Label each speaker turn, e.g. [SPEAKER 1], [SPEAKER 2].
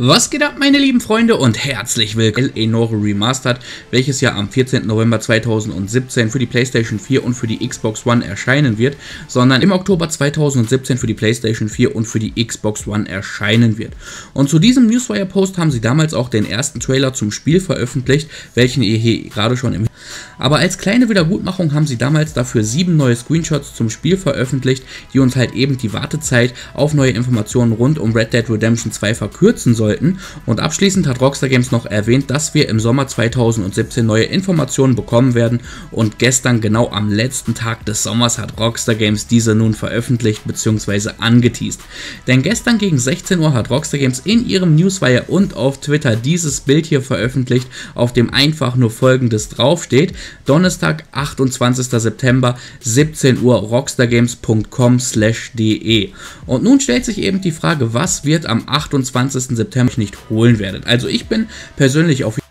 [SPEAKER 1] Was geht ab, meine lieben Freunde, und herzlich willkommen zu L.A. Noire Remastered, welches ja am 14. November 2017 für die PlayStation 4 und für die Xbox One erscheinen wird, sondern im Oktober 2017 für die PlayStation 4 und für die Xbox One erscheinen wird. Und zu diesem Newswire-Post haben sie damals auch den ersten Trailer zum Spiel veröffentlicht, welchen ihr hier gerade schon im... Aber als kleine Wiedergutmachung haben sie damals dafür 7 neue Screenshots zum Spiel veröffentlicht, die uns halt eben die Wartezeit auf neue Informationen rund um Red Dead Redemption 2 verkürzen sollten. Und abschließend hat Rockstar Games noch erwähnt, dass wir im Sommer 2017 neue Informationen bekommen werden, und gestern, genau am letzten Tag des Sommers, hat Rockstar Games diese nun veröffentlicht bzw. angeteast. Denn gestern gegen 16 Uhr hat Rockstar Games in ihrem Newswire und auf Twitter dieses Bild hier veröffentlicht, auf dem einfach nur Folgendes draufsteht: Donnerstag, 28. September, 17 Uhr, rockstargames.com/de. Und nun stellt sich eben die Frage, was wird am 28. September nicht holen werdet. Also ich bin persönlich auf